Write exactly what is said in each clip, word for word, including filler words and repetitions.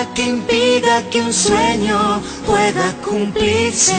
nada que impida que un sueño pueda cumplirse.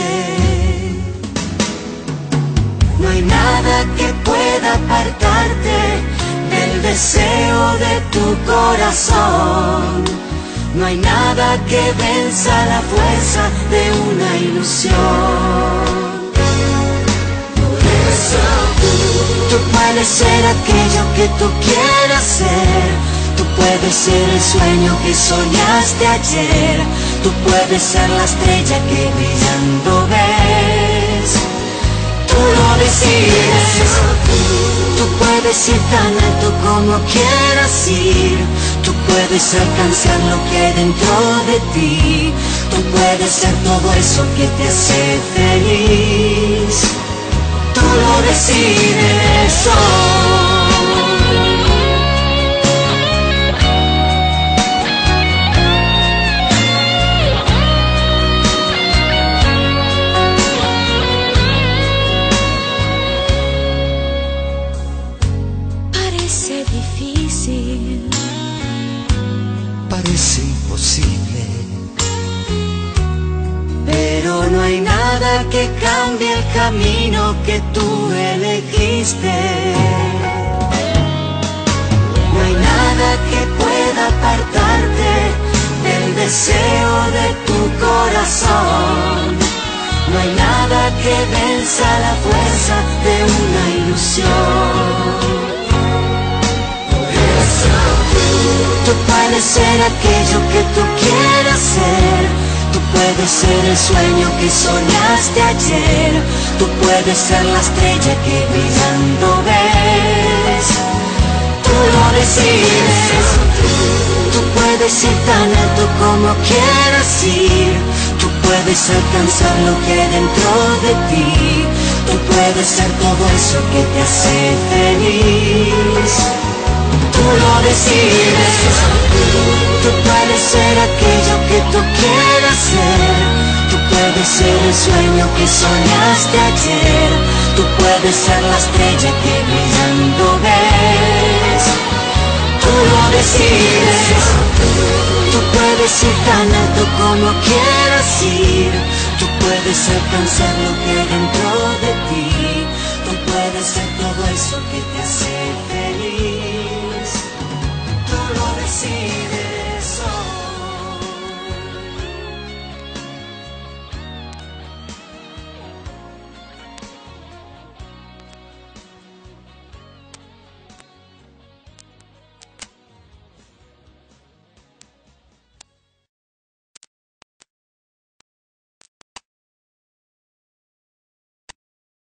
No hay nada que pueda apartarte del deseo de tu corazón. No hay nada que venza la fuerza de una ilusión. Por eso tú, tú puedes ser aquello que tú quieras ser. Tú puedes ser el sueño que soñaste ayer. Tú puedes ser la estrella que brillando ves. Tú lo decides. Tú puedes ir tan alto como quieras ir. Tú puedes alcanzar lo que hay dentro de ti. Tú puedes ser todo eso que te hace feliz. Tú lo decides hoy. Parece difícil, parece imposible, pero no hay nada que cambie el camino que tú elegiste. No hay nada que pueda apartarte del deseo de tu corazón. No hay nada que venza la fuerza de una ilusión. Tú puedes ser aquello que tú quieras ser. Tú puedes ser el sueño que soñaste ayer. Tú puedes ser la estrella que brillando ves. Tú lo decides. Tú puedes ir tan alto como quieras ir. Tú puedes alcanzar lo que hay dentro de ti. Tú puedes ser todo eso que te hace feliz. Tú lo decides. Tú puedes ser aquello que tú quieras ser. Tú puedes ser el sueño que soñaste ayer. Tú puedes ser la estrella que brillando ves. Tú lo decides. Tú puedes ir tan alto como quieras ir. Tú puedes alcanzar lo que hay